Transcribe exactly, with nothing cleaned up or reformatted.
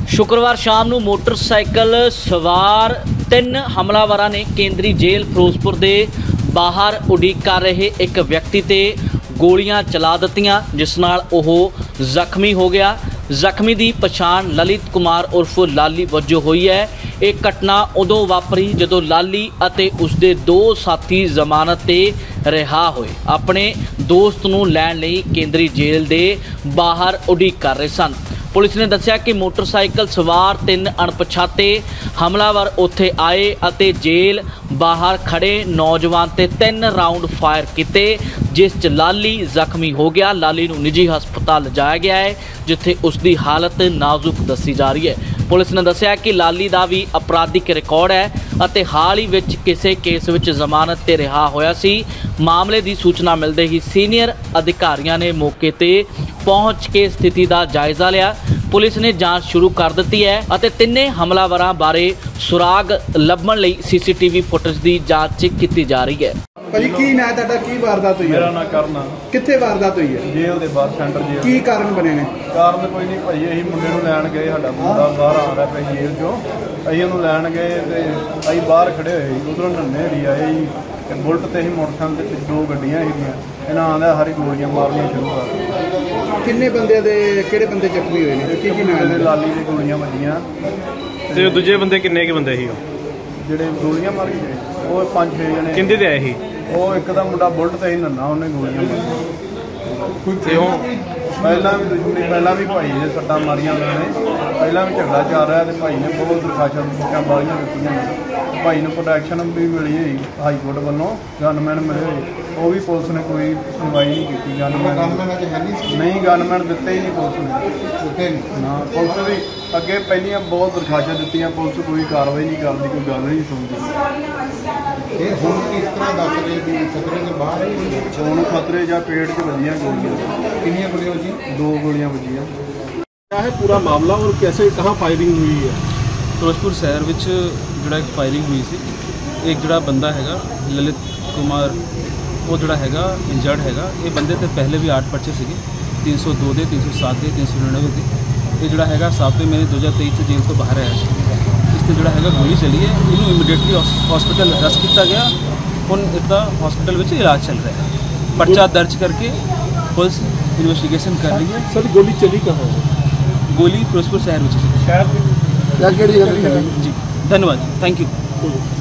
शुक्रवार शाम ਨੂੰ मोटरसाइकिल सवार तीन हमलावरां ने केंद्रीय जेल फिरोजपुर के बाहर उड़ीक कर रहे एक व्यक्ति ते गोलियां चला दित्तियां, जिस नाल ओह जख्मी हो गया। जख्मी की पछाण ललित कुमार उर्फ लाली वजों हुई है। एक घटना उदों वापरी जदों लाली अते उसके दो साथी जमानत ते रिहा होए अपने दोस्त नूं लैण लई केंद्रीय जेल दे बाहर उड़ीक कर रहे सन। पुलिस ने दस्सिया कि मोटरसाइकिल सवार तीन अणपछाते हमलावर उत्थे आए अते जेल बाहर खड़े नौजवान ते तीन राउंड फायर किए, जिस च लाली जख्मी हो गया। लाली नूं निजी हस्पताल लिजाया गया है, जिथे उसकी हालत नाजुक दसी जा रही है। पुलिस ने दस्सिया कि लाली का भी अपराधिक रिकॉर्ड है अते हाल ही विच किसी केस विच जमानत ते रिहा होया सी। मामले की सूचना मिलते ही सीनियर अधिकारियों ने मौके ते पहुंच के स्थिति का जायजा लिया। पुलिस ने जांच शुरू कर दी है अते तिन्ने हमलावरां बारे सुराग लभण लई सीसीटीवी फुटेज की जांच की जा रही है। भाजी की ना तुहाडा की वारदात हुई है? मेरा ना करना कित्थे वारदात हुई है? जेल दे बाहर सेंटर जेल। की कारण बने ने? कारण कोई नहीं भाई, असीं मुंडे नूं लैण गए, साडा मुंडा बाहर आ रहा पिया जेल चों, असीं उहनूं लैण गए ते असीं बाहर खड़े होए, उधरों नन्हेरी आए जी, बुलट ते ही मोटरसाइकिल ते दो गड्डियां सीगियां, इन्हां आंदा हरी गोलियां मारनियां शुरू कर। किन्ने बंदे दे किहड़े बंदे जख्मी होए ने? की की नाम दे? लाली दे गोलियां वजियां ते दूजे बंदे किन्ने के बंदे ही ਜਿਹੜੇ ਗੋਲੀਆਂ ਮਾਰੀ ਗਏ ਉਹ ਪੰਜ ਛੇ ਜਣੇ। ਕਿੰਦੇ ਤੇ ਆਏ ਸੀ? ਉਹ ਇੱਕ ਦਾ ਮੁੰਡਾ ਬੁਲਟ ਤੇ ਹੀ ਨੰਨਾ, ਉਹਨੇ ਗੋਲੀਆਂ ਮਾਰੀਆਂ ਤੇ ਉਹ ਪਹਿਲਾਂ ਵੀ ਦੁਸ਼ਮਣੀ, ਪਹਿਲਾਂ ਵੀ ਭਾਈ ਨੇ ਸੱਟਾਂ ਮਾਰੀਆਂ ਉਹਨਾਂ ਨੇ, ਪਹਿਲਾਂ ਵੀ ਝਗੜਾ ਚੱਲ ਰਿਹਾ ਤੇ ਭਾਈ ਨੇ ਬਹੁਤ ਦਰਖਾਸਤਾਂ ਦਿੱਤੀਆਂ ਬਾਲੀਆਂ ਦਿੱਤੀਆਂ। ਭਾਈ ਨੂੰ ਪ੍ਰੋਟੈਕਸ਼ਨ ਵੀ ਮਿਲੀ ਹੋਈ ਹਾਈ ਕੋਰਟ ਵੱਲੋਂ, ਗਨਮੈਨ ਮਿਲੇ ਹੋਏ, ਉਹ ਵੀ ਪੁਲਿਸ ਨੇ ਕੋਈ ਸੁਣਵਾਈ ਨਹੀਂ ਕੀਤੀ। ਗਨਮੈਨ ਨਹੀਂ ਗਨਮੈਨ ਦਿੱਤੇ ਹੀ ਨਹੀਂ ਪੁਲਿਸ ਨੇ ਨਾ। ਪੁਲਿਸ ਵੀ ਅੱਗੇ ਪਹਿਲੀਆਂ ਬਹੁਤ ਦਰਖਾਸਤਾਂ ਦਿੱਤੀਆਂ, ਪੁਲਿਸ ਕੋਈ ਕਾਰਵਾਈ ਨਹੀਂ ਕਰਦੀ, ਕੋਈ ਗੱਲ ਨਹੀਂ ਸੁਣਦੀ। ਇਹ ਹੁਣ ਕਿਸ ਤਰ੍ਹਾਂ ਦੱਸ ਰਹੇ ਕਿ ਖਤਰੇ ਦੇ ਬਾਹਰ ਹੈ? ਹੁਣ ਖਤਰੇ ਜਾਂ ਪੇਟ 'ਚ ਵੱਜੀਆਂ ਗੋਲੀਆਂ। ਕਿੰਨੀਆਂ ਗੋਲੀਆਂ ਜੀ? दो गोलियां बजी हैं। क्या है पूरा मामला और कैसे कहाँ फायरिंग हुई है? फिरोजपुर शहर में जोड़ा एक फायरिंग हुई सी। एक जोड़ा बंदा है ललित कुमार, वो जोड़ा है इंजर्ड है। ये बंदे तो पहले भी आठ पर्चे से तीन सौ दो के तीन सौ सात के तीन सौ निन्यानवे के। ये जोड़ा है सातवें महीने दो हज़ार तेईस से जेल तो बाहर आया। इससे जोड़ा है गोली चली है, इनू इमीडिएटली हॉस्पिटल रस किया गया। हुण इसका हॉस्पिटल में इलाज चल रहा है। पर्चा दर्ज करके पुलिस इन्वेस्टिगेशन कर रही है। सर गोली चली कहाँ है? गोली फिरोजपुर शहर में चली। शहर जी धन्यवाद, थैंक यू।